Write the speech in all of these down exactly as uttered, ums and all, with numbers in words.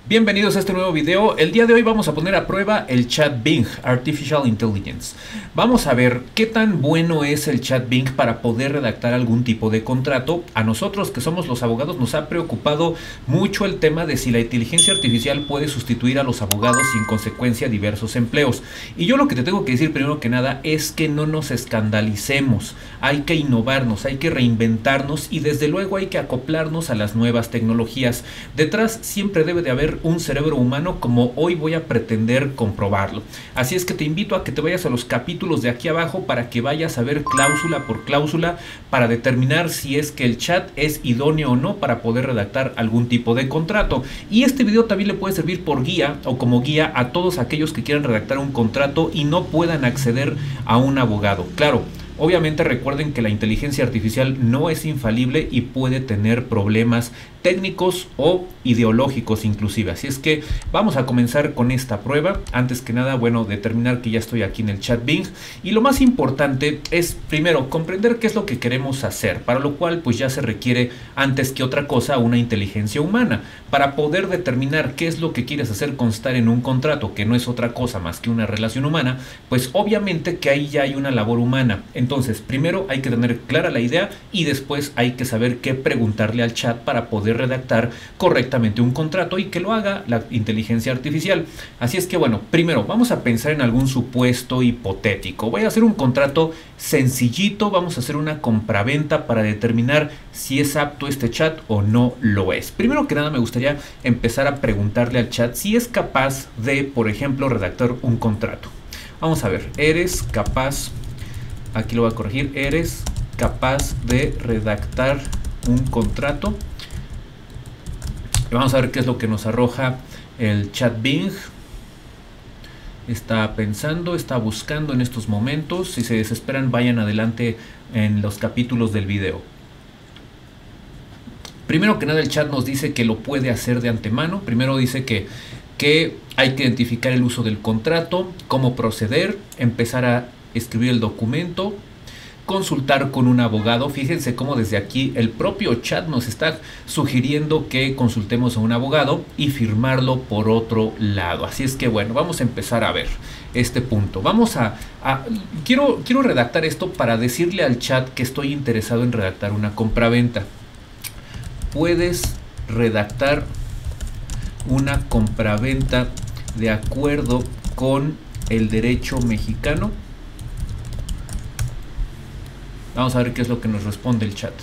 Bienvenidos a este nuevo video. El día de hoy vamos a poner a prueba el chat Bing, Artificial Intelligence. Vamos a ver qué tan bueno es el chat Bing para poder redactar algún tipo de contrato. A nosotros que somos los abogados nos ha preocupado mucho el tema de si la inteligencia artificial puede sustituir a los abogados y en consecuencia diversos empleos. Y yo lo que te tengo que decir primero que nada es que no nos escandalicemos. Hay que innovarnos, hay que reinventarnos y desde luego hay que acoplarnos a las nuevas tecnologías. Detrás siempre debe de haber un cerebro humano, como hoy voy a pretender comprobarlo. Así es que te invito a que te vayas a los capítulos de aquí abajo para que vayas a ver cláusula por cláusula para determinar si es que el chat es idóneo o no para poder redactar algún tipo de contrato. Y este video también le puede servir por guía o como guía a todos aquellos que quieran redactar un contrato y no puedan acceder a un abogado. Claro, obviamente recuerden que la inteligencia artificial no es infalible y puede tener problemas técnicos o ideológicos inclusive. Así es que vamos a comenzar con esta prueba. Antes que nada, bueno, determinar que ya estoy aquí en el chat Bing. Y lo más importante es primero comprender qué es lo que queremos hacer. Para lo cual pues ya se requiere antes que otra cosa una inteligencia humana. Para poder determinar qué es lo que quieres hacer constar en un contrato, que no es otra cosa más que una relación humana, pues obviamente que ahí ya hay una labor humana. Entonces primero hay que tener clara la idea y después hay que saber qué preguntarle al chat para poder redactar correctamente un contrato y que lo haga la inteligencia artificial. Así es que bueno, primero vamos a pensar en algún supuesto hipotético. Voy a hacer un contrato sencillito, vamos a hacer una compraventa para determinar si es apto este chat o no lo es. Primero que nada me gustaría empezar a preguntarle al chat si es capaz de, por ejemplo, redactar un contrato. Vamos a ver, ¿eres capaz? Aquí lo voy a corregir, ¿eres capaz de redactar un contrato? Y vamos a ver qué es lo que nos arroja el chat Bing. Está pensando, está buscando en estos momentos. Si se desesperan, vayan adelante en los capítulos del video. Primero que nada, el chat nos dice que lo puede hacer de antemano. Primero dice que, que hay que identificar el uso del contrato, cómo proceder, empezar a escribir el documento, consultar con un abogado. Fíjense cómo desde aquí el propio chat nos está sugiriendo que consultemos a un abogado y firmarlo por otro lado. Así es que bueno, vamos a empezar a ver este punto. Vamos a, a quiero, quiero redactar esto para decirle al chat que estoy interesado en redactar una compraventa. ¿Puedes redactar una compraventa de acuerdo con el derecho mexicano? Vamos a ver qué es lo que nos responde el chat.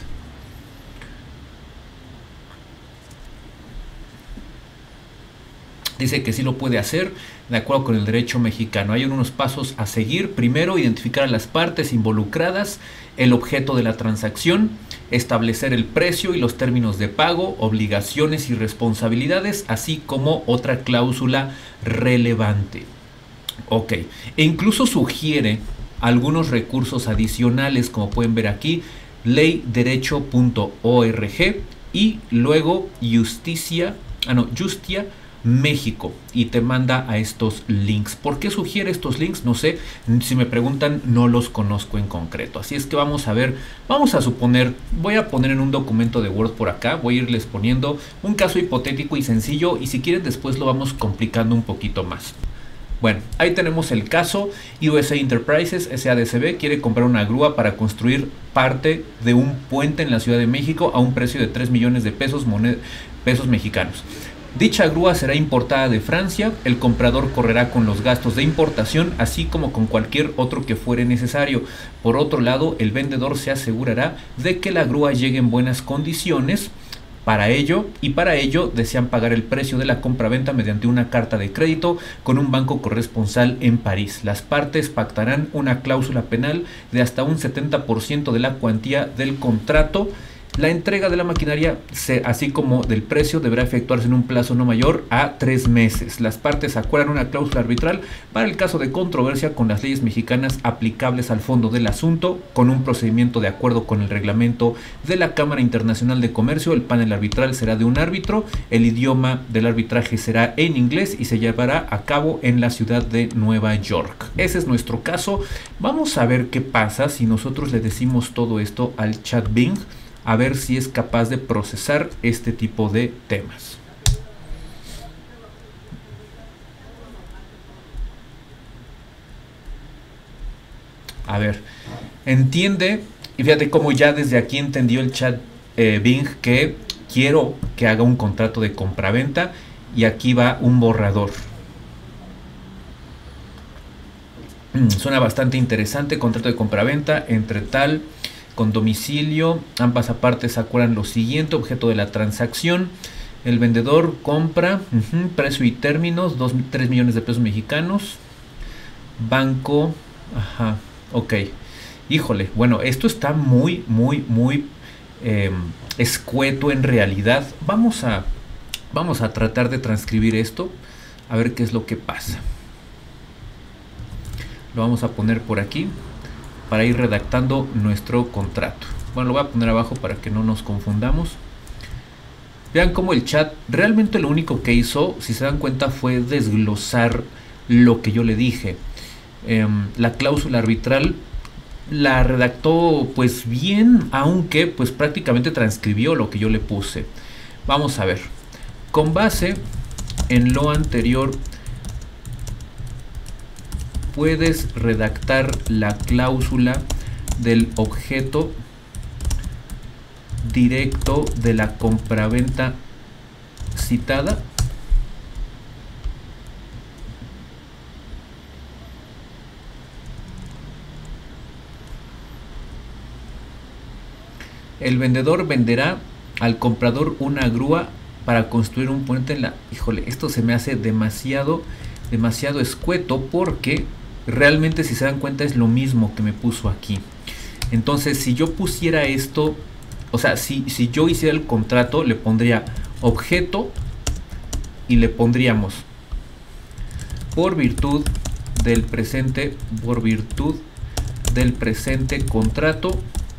Dice que sí lo puede hacer de acuerdo con el derecho mexicano. Hay unos pasos a seguir. Primero, identificar a las partes involucradas, el objeto de la transacción, establecer el precio y los términos de pago, obligaciones y responsabilidades, así como otra cláusula relevante. Ok, e incluso sugiere algunos recursos adicionales, como pueden ver aquí, ley derecho punto org y luego justicia, ah no, Justia México, y te manda a estos links. ¿Por qué sugiere estos links? No sé, si me preguntan no los conozco en concreto. Así es que vamos a ver, vamos a suponer, voy a poner en un documento de Word por acá, voy a irles poniendo un caso hipotético y sencillo y si quieren después lo vamos complicando un poquito más. Bueno, ahí tenemos el caso. U S A Enterprises S A D C B quiere comprar una grúa para construir parte de un puente en la Ciudad de México a un precio de tres millones de pesos, pesos mexicanos. Dicha grúa será importada de Francia. El comprador correrá con los gastos de importación, así como con cualquier otro que fuere necesario. Por otro lado, el vendedor se asegurará de que la grúa llegue en buenas condiciones. Para ello, y para ello desean pagar el precio de la compraventa mediante una carta de crédito con un banco corresponsal en París. Las partes pactarán una cláusula penal de hasta un setenta por ciento de la cuantía del contrato. La entrega de la maquinaria, así como del precio, deberá efectuarse en un plazo no mayor a tres meses. Las partes acuerdan una cláusula arbitral para el caso de controversia con las leyes mexicanas aplicables al fondo del asunto, con un procedimiento de acuerdo con el reglamento de la Cámara Internacional de Comercio. El panel arbitral será de un árbitro, el idioma del arbitraje será en inglés y se llevará a cabo en la ciudad de Nueva York. Ese es nuestro caso. Vamos a ver qué pasa si nosotros le decimos todo esto al chat Bing, a ver si es capaz de procesar este tipo de temas. A ver, entiende, y fíjate cómo ya desde aquí entendió el chat eh, Bing que quiero que haga un contrato de compraventa y aquí va un borrador. Mm, suena bastante interesante, contrato de compraventa entre tal con domicilio, ambas partes acuerdan lo siguiente, objeto de la transacción, el vendedor compra, uh-huh, precio y términos, dos, tres millones de pesos mexicanos, banco, ajá, ok, híjole, bueno, esto está muy, muy, muy eh, escueto en realidad, vamos a, vamos a tratar de transcribir esto, a ver qué es lo que pasa. Lo vamos a poner por aquí para ir redactando nuestro contrato. Bueno, lo voy a poner abajo para que no nos confundamos. Vean cómo el chat realmente lo único que hizo, si se dan cuenta, fue desglosar lo que yo le dije. Eh, la cláusula arbitral la redactó pues bien, aunque pues prácticamente transcribió lo que yo le puse. Vamos a ver. Con base en lo anterior, puedes redactar la cláusula del objeto directo de la compraventa citada. El vendedor venderá al comprador una grúa para construir un puente en la... Híjole, esto se me hace demasiado, demasiado escueto porque realmente, si se dan cuenta, es lo mismo que me puso aquí. Entonces, si yo pusiera esto, o sea, si, si yo hiciera el contrato, le pondría objeto y le pondríamos por virtud del presente, por virtud del presente contrato,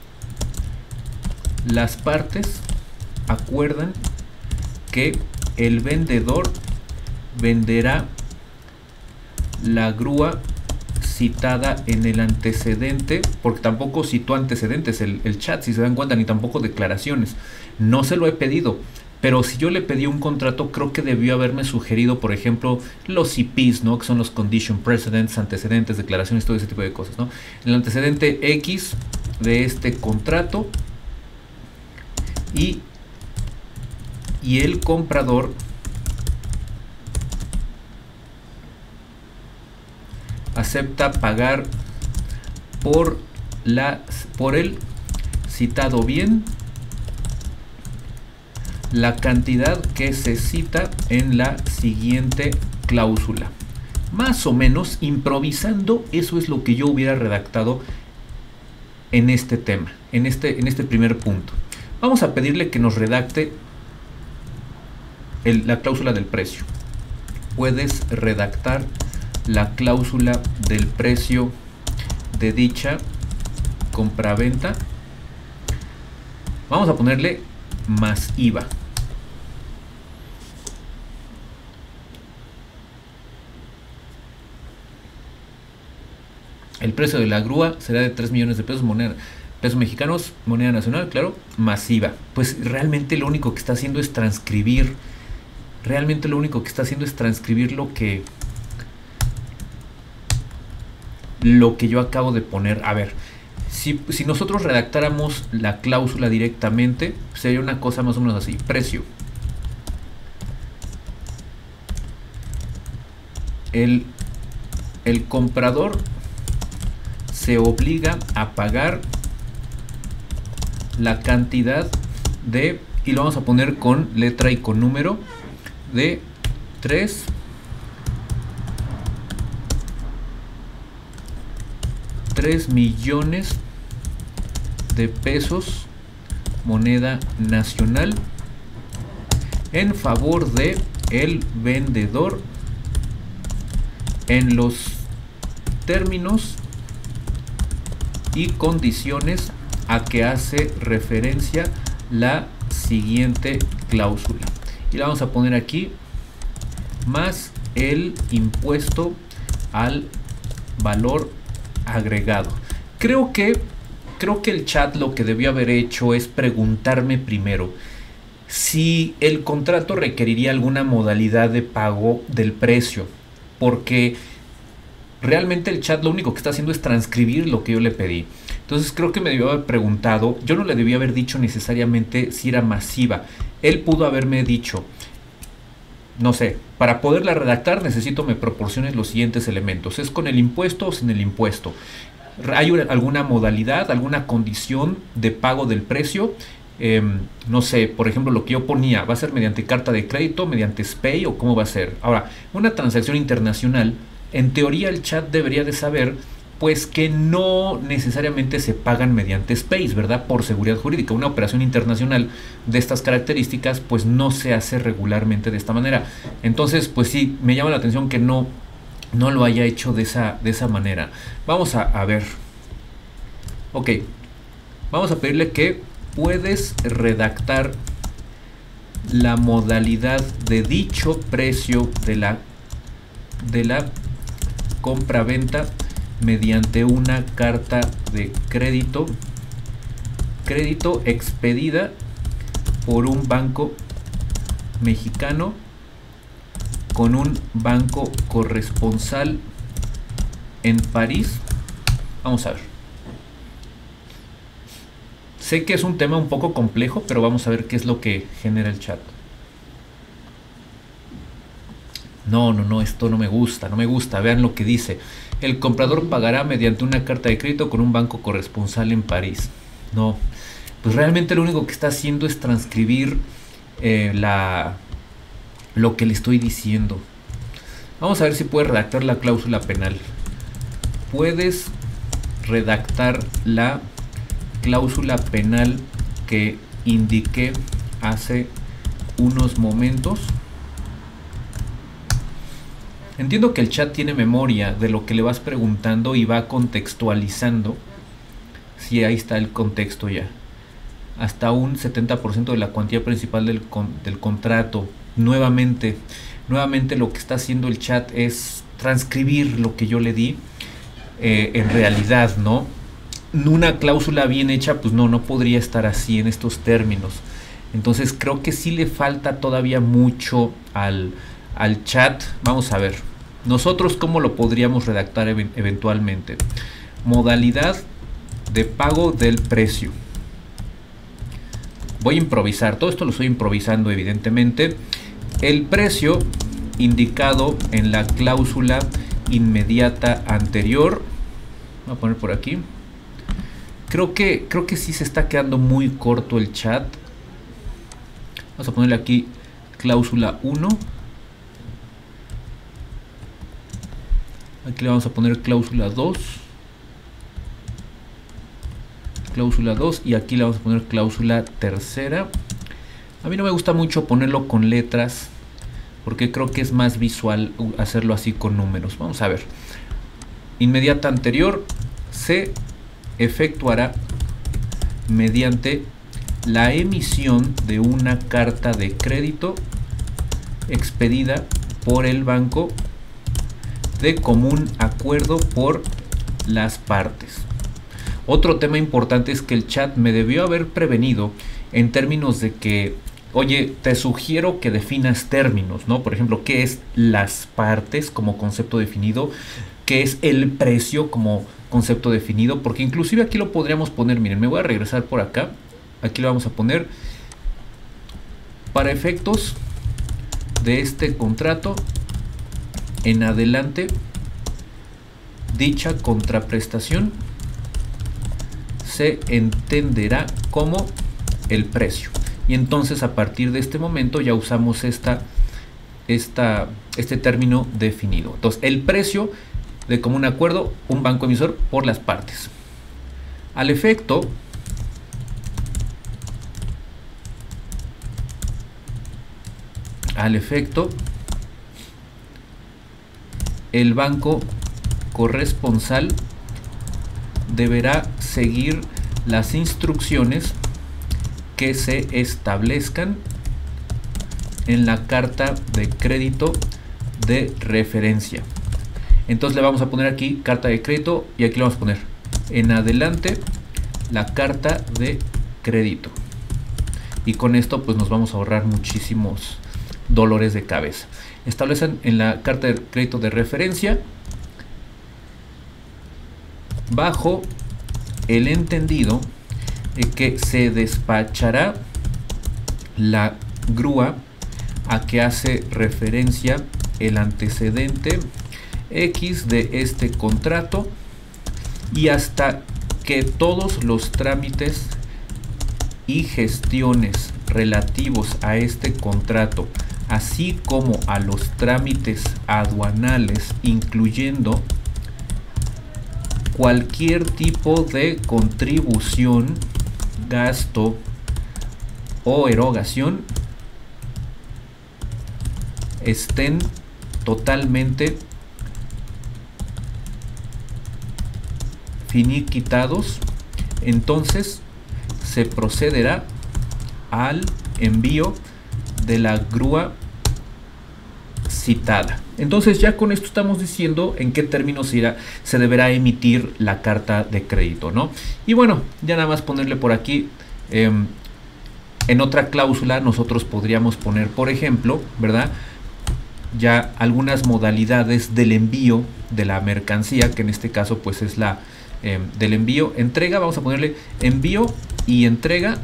las partes acuerdan que el vendedor venderá la grúa citada en el antecedente, porque tampoco citó antecedentes el, el chat, si se dan cuenta, ni tampoco declaraciones. No se lo he pedido, pero si yo le pedí un contrato, creo que debió haberme sugerido, por ejemplo, los C Ps, ¿no? Que son los condition precedents, antecedentes, declaraciones, todo ese tipo de cosas, ¿no? El antecedente X de este contrato y, y el comprador acepta pagar por, la, por el citado bien la cantidad que se cita en la siguiente cláusula. Más o menos, improvisando, eso es lo que yo hubiera redactado en este tema, en este, en este primer punto. Vamos a pedirle que nos redacte el, la cláusula del precio. Puedes redactar la cláusula del precio de dicha compraventa. Vamos a ponerle más I V A. El precio de la grúa será de tres millones de pesos, moneda, pesos mexicanos, moneda nacional, claro, más I V A. Pues realmente lo único que está haciendo es transcribir. Realmente lo único que está haciendo es transcribir lo que lo que yo acabo de poner. A ver, si, si nosotros redactáramos la cláusula directamente, sería una cosa más o menos así. Precio. El, el comprador se obliga a pagar la cantidad de, y lo vamos a poner con letra y con número, de tres millones de pesos, moneda nacional, en favor de el vendedor en los términos y condiciones a que hace referencia la siguiente cláusula. Y la vamos a poner aquí, más el impuesto al valor agregado. Creo que creo que el chat lo que debió haber hecho es preguntarme primero si el contrato requeriría alguna modalidad de pago del precio, porque realmente el chat lo único que está haciendo es transcribir lo que yo le pedí. Entonces creo que me debió haber preguntado, yo no le debía haber dicho necesariamente si era masiva. Él pudo haberme dicho, no sé, para poderla redactar necesito me proporciones los siguientes elementos. ¿Es con el impuesto o sin el impuesto? ¿Hay una, alguna modalidad, alguna condición de pago del precio? Eh, no sé, por ejemplo, lo que yo ponía, ¿va a ser mediante carta de crédito, mediante S P A Y o cómo va a ser? Ahora, una transacción internacional, en teoría el chat debería de saber pues que no necesariamente se pagan mediante S P A Ys, ¿verdad? Por seguridad jurídica. Una operación internacional de estas características pues no se hace regularmente de esta manera. Entonces, pues sí, me llama la atención que no, no lo haya hecho de esa, de esa manera. Vamos a, a ver. Ok. Vamos a pedirle que puedes redactar la modalidad de dicho precio de la, de la compra-venta mediante una carta de crédito crédito expedida por un banco mexicano con un banco corresponsal en París. Vamos a ver. Sé que es un tema un poco complejo, pero vamos a ver qué es lo que genera el chat. No, no, no, esto no me gusta, no me gusta. Vean lo que dice. El comprador pagará mediante una carta de crédito con un banco corresponsal en París. No, pues realmente lo único que está haciendo es transcribir eh, la, lo que le estoy diciendo. Vamos a ver si puede redactar la cláusula penal. Puedes redactar la cláusula penal que indiqué hace unos momentos. Entiendo que el chat tiene memoria de lo que le vas preguntando y va contextualizando. Sí, ahí está el contexto ya. Hasta un setenta por ciento de la cuantía principal del, con, del contrato. Nuevamente, nuevamente lo que está haciendo el chat es transcribir lo que yo le di eh, en realidad, ¿no? Una cláusula bien hecha, pues no, no podría estar así en estos términos. Entonces creo que sí le falta todavía mucho al... al chat. Vamos a ver nosotros cómo lo podríamos redactar ev eventualmente. Modalidad de pago del precio. Voy a improvisar, todo esto lo estoy improvisando evidentemente. El precio indicado en la cláusula inmediata anterior. Voy a poner por aquí. Creo que, creo que sí se está quedando muy corto el chat. Vamos a ponerle aquí cláusula uno. Aquí le vamos a poner cláusula dos. Cláusula dos y aquí le vamos a poner cláusula tercera. A mí no me gusta mucho ponerlo con letras porque creo que es más visual hacerlo así con números. Vamos a ver. Inmediata anterior se efectuará mediante la emisión de una carta de crédito expedida por el banco de común acuerdo por las partes. Otro tema importante es que el chat me debió haber prevenido en términos de que, oye, te sugiero que definas términos, ¿no? Por ejemplo, ¿qué es las partes como concepto definido? ¿Qué es el precio como concepto definido? Porque inclusive aquí lo podríamos poner, miren, me voy a regresar por acá. Aquí lo vamos a poner para efectos de este contrato. En adelante, dicha contraprestación se entenderá como el precio. Y entonces a partir de este momento ya usamos esta, esta, este término definido. Entonces el precio de común acuerdo, un banco emisor por las partes. Al efecto, al efecto, el banco corresponsal deberá seguir las instrucciones que se establezcan en la carta de crédito de referencia. Entonces le vamos a poner aquí carta de crédito y aquí le vamos a poner en adelante la carta de crédito. Y con esto pues nos vamos a ahorrar muchísimos dolores de cabeza. Establecen en la carta de crédito de referencia bajo el entendido de que se despachará la grúa a que hace referencia el antecedente X de este contrato y hasta que todos los trámites y gestiones relativos a este contrato, así como a los trámites aduanales, incluyendo cualquier tipo de contribución, gasto o erogación, estén totalmente finiquitados, entonces se procederá al envío de la grúa citada. Entonces ya con esto estamos diciendo en qué términos se, irá, se deberá emitir la carta de crédito, ¿no? Y bueno, ya nada más ponerle por aquí, eh, en otra cláusula nosotros podríamos poner, por ejemplo, ¿verdad?, ya algunas modalidades del envío de la mercancía, que en este caso pues es la eh, del envío, entrega, vamos a ponerle envío y entrega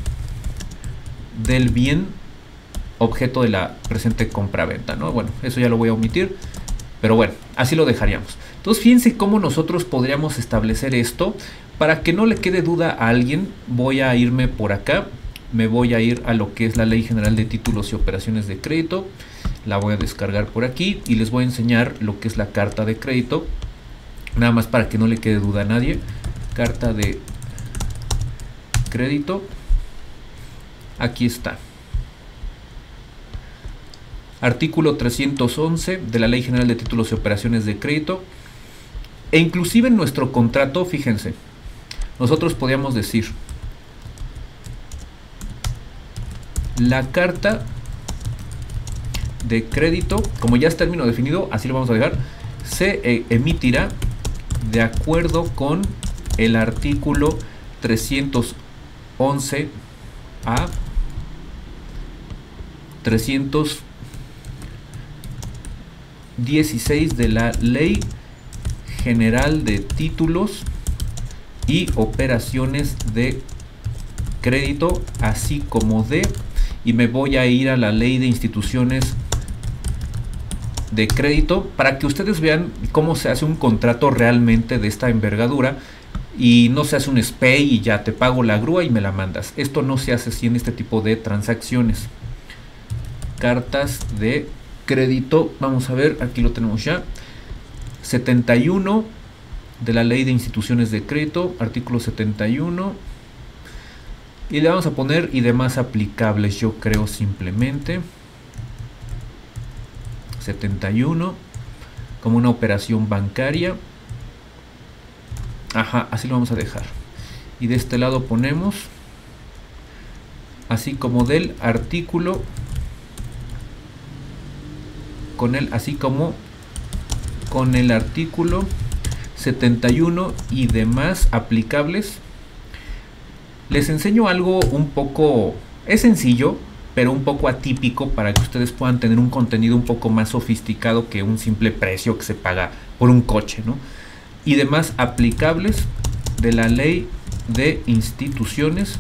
del bien objeto de la presente compra-venta, ¿no? Bueno, eso ya lo voy a omitir, pero bueno, así lo dejaríamos. Entonces fíjense cómo nosotros podríamos establecer esto. Para que no le quede duda a alguien, voy a irme por acá, me voy a ir a lo que es la Ley General de Títulos y Operaciones de Crédito, la voy a descargar por aquí y les voy a enseñar lo que es la carta de crédito, nada más para que no le quede duda a nadie. Carta de crédito, aquí está. Artículo trescientos once de la Ley General de Títulos y Operaciones de Crédito. E inclusive en nuestro contrato, fíjense, nosotros podríamos decir: la carta de crédito, como ya es término definido, así lo vamos a dejar, se eh, emitirá de acuerdo con el artículo trescientos once a trescientos dieciséis de la Ley General de Títulos y Operaciones de Crédito, así como de, y me voy a ir a la Ley de Instituciones de Crédito para que ustedes vean cómo se hace un contrato realmente de esta envergadura y no se hace un S P E y ya te pago la grúa y me la mandas. Esto no se hace así en este tipo de transacciones. Cartas de crédito, vamos a ver, aquí lo tenemos ya. setenta y uno de la Ley de Instituciones de Crédito, artículo setenta y uno, y le vamos a poner y demás aplicables, yo creo, simplemente setenta y uno, como una operación bancaria. Ajá, así lo vamos a dejar. Y de este lado ponemos, así como del artículo, con el, así como con el artículo setenta y uno y demás aplicables. Les enseño algo un poco, es sencillo, pero un poco atípico para que ustedes puedan tener un contenido un poco más sofisticado que un simple precio que se paga por un coche, ¿no? Y demás aplicables de la Ley de Instituciones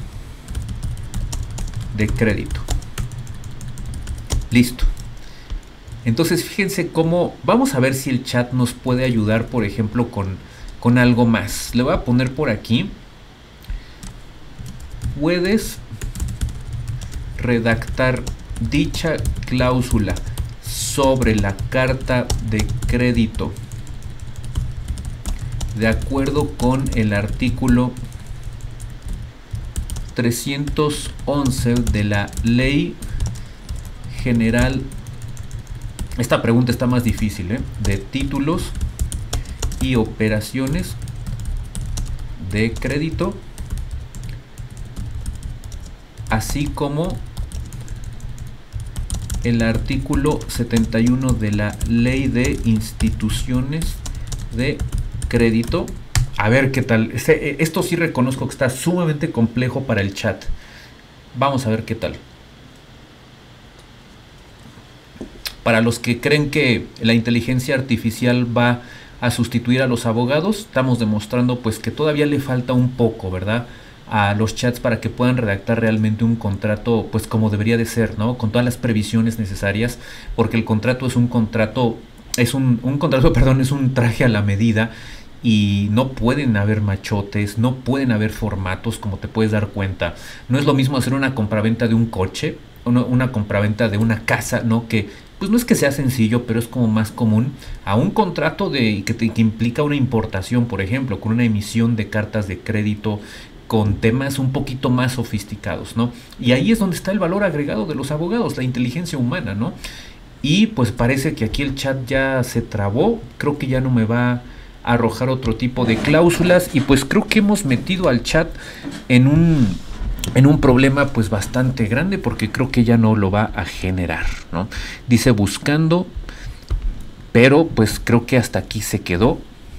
de Crédito. Listo. Entonces fíjense cómo, vamos a ver si el chat nos puede ayudar, por ejemplo, con, con algo más. Le voy a poner por aquí: puedes redactar dicha cláusula sobre la carta de crédito de acuerdo con el artículo trescientos once de la Ley General. Esta pregunta está más difícil, ¿eh? De títulos y operaciones de crédito, así como el artículo setenta y uno de la Ley de Instituciones de Crédito. A ver qué tal. Este, esto sí reconozco que está sumamente complejo para el chat. Vamos a ver qué tal. Para los que creen que la inteligencia artificial va a sustituir a los abogados. Estamos demostrando pues que todavía le falta un poco, ¿verdad?, a los chats para que puedan redactar realmente un contrato pues como debería de ser, ¿no?, con todas las previsiones necesarias, porque el contrato es un contrato, es un, un contrato, perdón, es un traje a la medida y no pueden haber machotes, no pueden haber formatos, como te puedes dar cuenta. No es lo mismo hacer una compraventa de un coche, una, una compraventa de una casa, ¿no?, que pues no es que sea sencillo, pero es como más común, a un contrato de que, te, que implica una importación, por ejemplo, con una emisión de cartas de crédito, con temas un poquito más sofisticados, ¿no? Y ahí es donde está el valor agregado de los abogados, la inteligencia humana, ¿no? Y pues parece que aquí el chat ya se trabó, creo que ya no me va a arrojar otro tipo de cláusulas, y pues creo que hemos metido al chat en un, en un problema pues bastante grande, porque creo que ya no lo va a generar, ¿no? Dice buscando, pero pues creo que hasta aquí se quedó.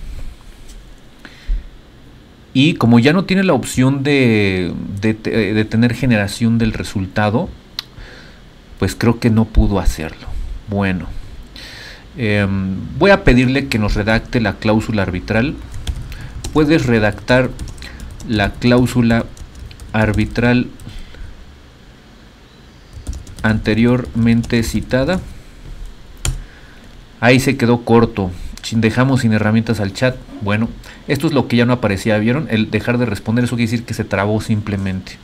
Y como ya no tiene la opción de, de, de tener generación del resultado, pues creo que no pudo hacerlo. Bueno, eh, voy a pedirle que nos redacte la cláusula arbitral. Puedes redactar la cláusula arbitral anteriormente citada. Ahí se quedó corto. Dejamos sin herramientas al chat. Bueno, esto es lo que ya no aparecía, ¿vieron? El dejar de responder, eso quiere decir que se trabó simplemente.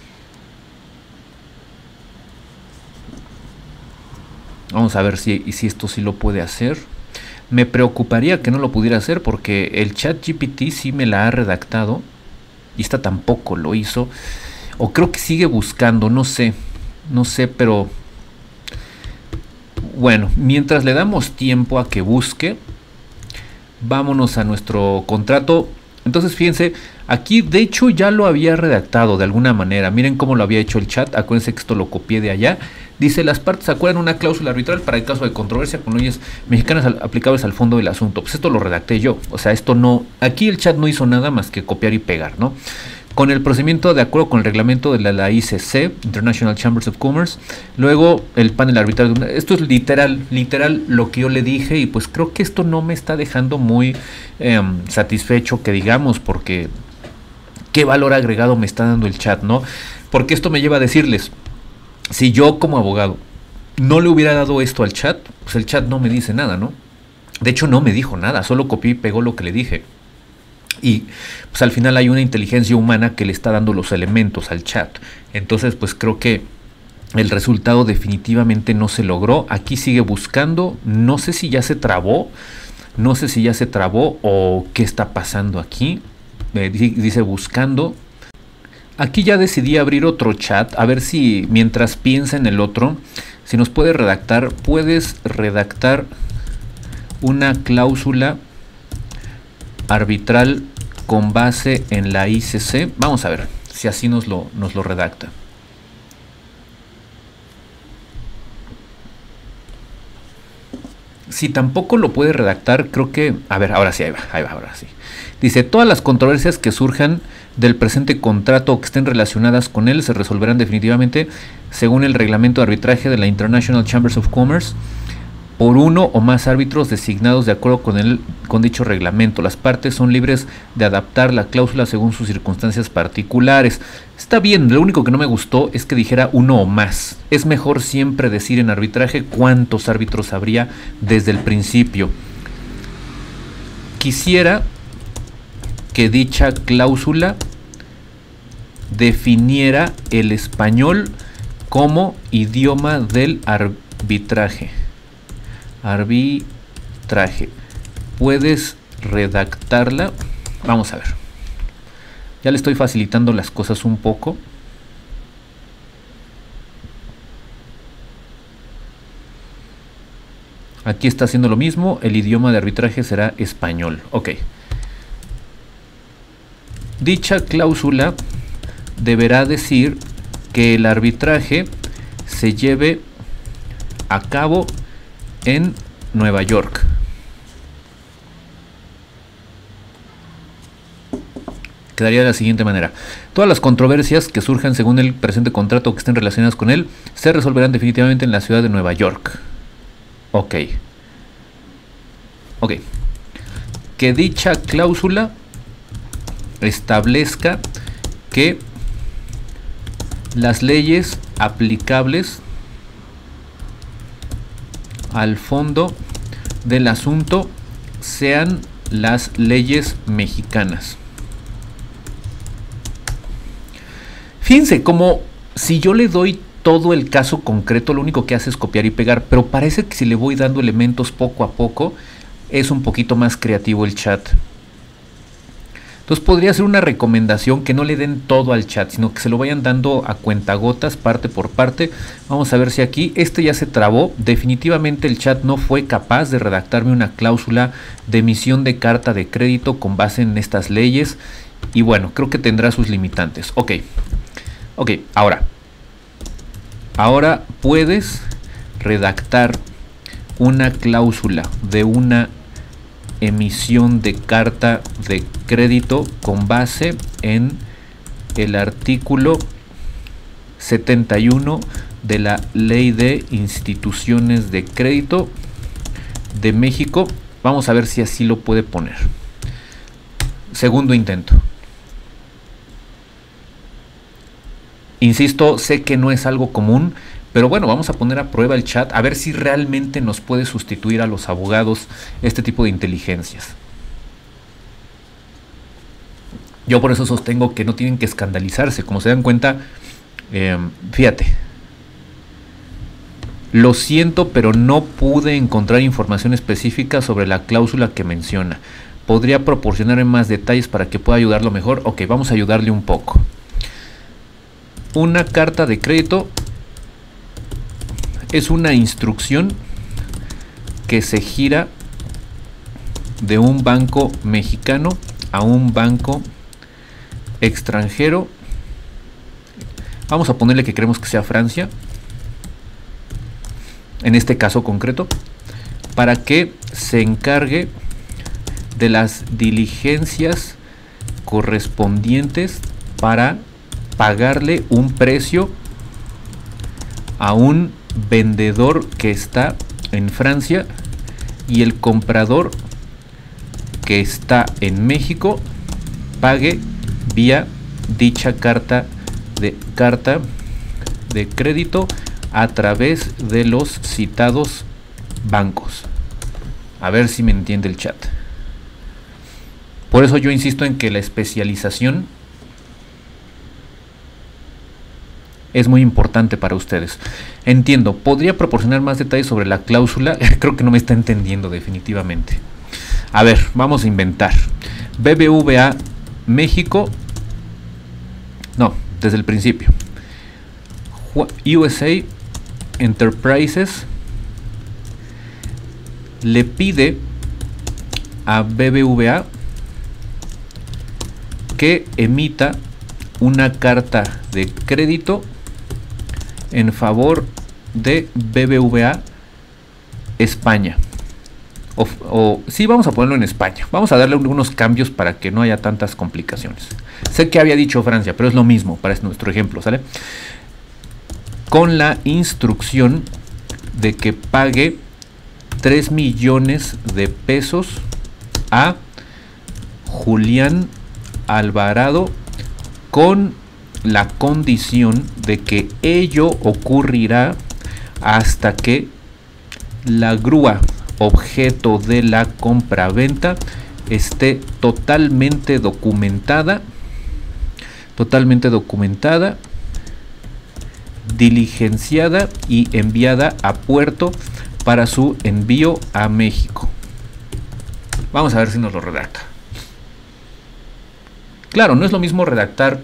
Vamos a ver si, si esto sí lo puede hacer. Me preocuparía que no lo pudiera hacer, porque el ChatGPT sí me la ha redactado y esta tampoco lo hizo. O creo que sigue buscando, no sé. No sé, pero bueno, mientras le damos tiempo a que busque, vámonos a nuestro contrato. Entonces fíjense, aquí de hecho ya lo había redactado de alguna manera. Miren cómo lo había hecho el chat. Acuérdense que esto lo copié de allá. Dice: las partes acuerdan una cláusula arbitral para el caso de controversia con leyes mexicanas al, aplicables al fondo del asunto. Pues esto lo redacté yo. O sea, esto no, aquí el chat no hizo nada más que copiar y pegar, ¿no? Con el procedimiento de acuerdo con el reglamento de la, la I C C, International Chambers of Commerce. Luego el panel arbitral. Esto es literal, literal lo que yo le dije, y pues creo que esto no me está dejando muy eh, satisfecho, que digamos, porque qué valor agregado me está dando el chat, ¿no? Porque esto me lleva a decirles, si yo como abogado no le hubiera dado esto al chat, pues el chat no me dice nada, ¿no? De hecho no me dijo nada, solo copió y pegó lo que le dije. Y pues al final hay una inteligencia humana que le está dando los elementos al chat. Entonces pues creo que el resultado definitivamente no se logró. Aquí sigue buscando, no sé si ya se trabó, no sé si ya se trabó o qué está pasando aquí. Eh, dice buscando. Aquí ya decidí abrir otro chat, a ver si mientras piensa en el otro, si nos puede redactar. Puedes redactar una cláusula arbitral con base en la I C C. Vamos a ver si así nos lo, nos lo redacta. Si tampoco lo puede redactar, creo que... A ver, ahora sí, ahí va, ahí va, ahora sí. Dice: todas las controversias que surjan del presente contrato o que estén relacionadas con él se resolverán definitivamente según el reglamento de arbitraje de la International Chambers of Commerce por uno o más árbitros designados de acuerdo con, el, con dicho reglamento. Las partes son libres de adaptar la cláusula según sus circunstancias particulares. Está bien, lo único que no me gustó es que dijera uno o más. Es mejor siempre decir en arbitraje cuántos árbitros habría desde el principio. Quisiera que dicha cláusula definiera el español como idioma del arbitraje. Arbitraje. ¿Puedes redactarla? Vamos a ver. Ya le estoy facilitando las cosas un poco. Aquí está haciendo lo mismo. El idioma de arbitraje será español. Ok. Dicha cláusula deberá decir que el arbitraje se lleve a cabo en Nueva York. Quedaría de la siguiente manera: todas las controversias que surjan según el presente contrato o que estén relacionadas con él se resolverán definitivamente en la ciudad de Nueva York. Ok. Ok. que dicha cláusula establezca que las leyes aplicables al fondo del asunto sean las leyes mexicanas. Fíjense, como si yo le doy todo el caso concreto, lo único que hace es copiar y pegar, pero parece que si le voy dando elementos poco a poco, es un poquito más creativo el chat. Entonces podría ser una recomendación que no le den todo al chat, sino que se lo vayan dando a cuentagotas, parte por parte. Vamos a ver si aquí, este ya se trabó. Definitivamente el chat no fue capaz de redactarme una cláusula de emisión de carta de crédito con base en estas leyes. Y bueno, creo que tendrá sus limitantes. Ok, ok, ahora. Ahora puedes redactar una cláusula de una emisión de carta de crédito con base en el artículo setenta y uno de la Ley de Instituciones de Crédito de México. Vamos a ver si así lo puede poner. Segundo intento. Insisto, sé que no es algo común, pero bueno, vamos a poner a prueba el chat a ver si realmente nos puede sustituir a los abogados este tipo de inteligencias. Yo por eso sostengo que no tienen que escandalizarse. Como se dan cuenta, eh, fíjate. Lo siento, pero no pude encontrar información específica sobre la cláusula que menciona. ¿Podría proporcionarme más detalles para que pueda ayudarlo mejor? Ok, vamos a ayudarle un poco. Una carta de crédito es una instrucción que se gira de un banco mexicano a un banco extranjero. Vamos a ponerle que queremos que sea Francia, en este caso concreto, para que se encargue de las diligencias correspondientes para pagarle un precio a un vendedor que está en Francia y el comprador que está en México pague vía dicha carta de carta de crédito a través de los citados bancos. A ver si me entiende el chat. Por eso yo insisto en que la especialización es muy importante para ustedes. Entiendo, ¿podría proporcionar más detalles sobre la cláusula? Creo que no me está entendiendo definitivamente. A ver, vamos a inventar. B B V A México. No, desde el principio. U S A Enterprises le pide a B B V A que emita una carta de crédito en favor de B B V A España. O, o sí, vamos a ponerlo en España. Vamos a darle unos cambios para que no haya tantas complicaciones. Sé que había dicho Francia, pero es lo mismo para nuestro ejemplo, ¿sale? Con la instrucción de que pague tres millones de pesos a Julián Alvarado con la condición de que ello ocurrirá hasta que la grúa objeto de la compraventa esté totalmente documentada, totalmente documentada, diligenciada y enviada a puerto para su envío a México. Vamos a ver si nos lo redacta. Claro, no es lo mismo redactar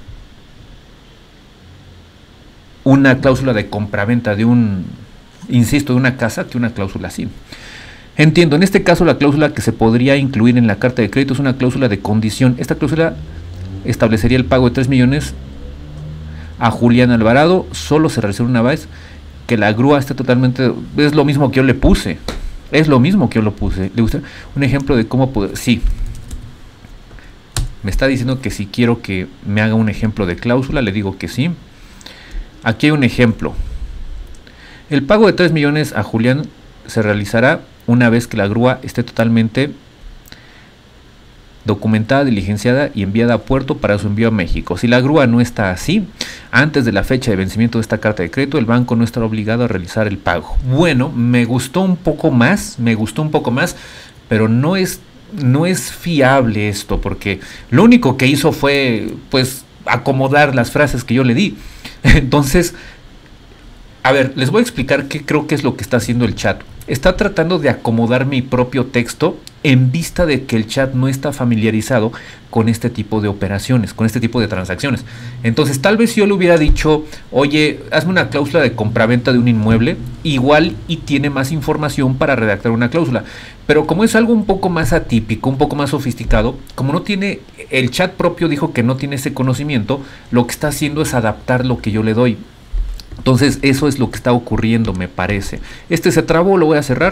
una cláusula de compraventa de un, insisto, de una casa que una cláusula así. Entiendo, en este caso la cláusula que se podría incluir en la carta de crédito es una cláusula de condición. Esta cláusula establecería el pago de tres millones a Julián Alvarado. Solo se reserva una vez que la grúa esté totalmente... Es lo mismo que yo le puse. Es lo mismo que yo lo puse. ¿Le gusta un ejemplo de cómo poder...? Sí. Me está diciendo que si quiero que me haga un ejemplo de cláusula, le digo que sí. Aquí hay un ejemplo. El pago de tres millones a Julián se realizará una vez que la grúa esté totalmente documentada, diligenciada y enviada a puerto para su envío a México. Si la grúa no está así, antes de la fecha de vencimiento de esta carta de crédito, el banco no estará obligado a realizar el pago. Bueno, me gustó un poco más, me gustó un poco más, pero no es, no es fiable esto, porque lo único que hizo fue, pues, acomodar las frases que yo le di. Entonces, a ver, les voy a explicar qué creo que es lo que está haciendo el chat. Está tratando de acomodar mi propio texto en vista de que el chat no está familiarizado con este tipo de operaciones, con este tipo de transacciones. Entonces, tal vez si yo le hubiera dicho, oye, hazme una cláusula de compraventa de un inmueble, igual y tiene más información para redactar una cláusula. Pero como es algo un poco más atípico, un poco más sofisticado, como no tiene, el chat propio dijo que no tiene ese conocimiento, lo que está haciendo es adaptar lo que yo le doy. Entonces eso es lo que está ocurriendo, me parece. Este se trabó, lo voy a cerrar.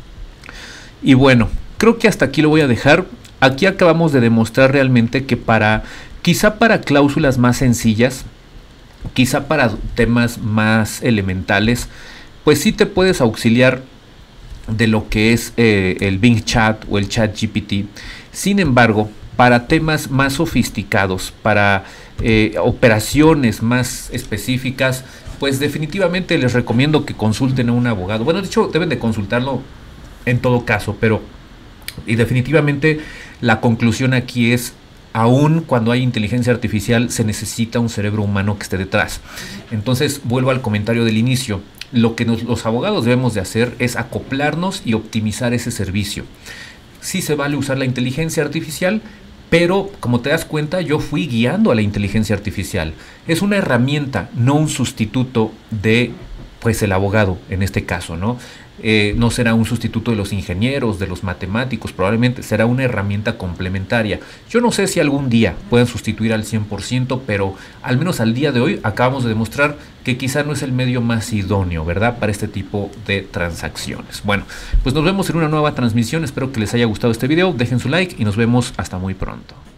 Y bueno, creo que hasta aquí lo voy a dejar. Aquí acabamos de demostrar realmente que para, quizá para cláusulas más sencillas, quizá para temas más elementales, pues sí te puedes auxiliar de lo que es eh, el Bing Chat o el Chat G P T. Sin embargo, para temas más sofisticados, para eh, operaciones más específicas, pues definitivamente les recomiendo que consulten a un abogado. Bueno, de hecho deben de consultarlo en todo caso, pero y definitivamente la conclusión aquí es, aún cuando hay inteligencia artificial se necesita un cerebro humano que esté detrás. Entonces vuelvo al comentario del inicio. Lo que nos, los abogados debemos de hacer es acoplarnos y optimizar ese servicio. Sí se vale usar la inteligencia artificial, pero como te das cuenta, yo fui guiando a la inteligencia artificial. Es una herramienta, no un sustituto de, pues, el abogado en este caso, ¿no? Eh, no será un sustituto de los ingenieros, de los matemáticos, probablemente será una herramienta complementaria. Yo no sé si algún día puedan sustituir al cien por ciento, pero al menos al día de hoy acabamos de demostrar que quizá no es el medio más idóneo, ¿verdad?, para este tipo de transacciones. Bueno, pues nos vemos en una nueva transmisión. Espero que les haya gustado este video. Dejen su like y nos vemos hasta muy pronto.